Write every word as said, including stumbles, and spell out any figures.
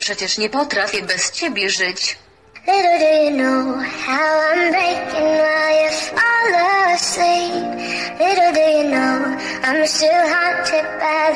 Przecież nie potrafię bez ciebie żyć. Little do you know how I'm breaking while you fall asleep. Little do you know I'm still haunted by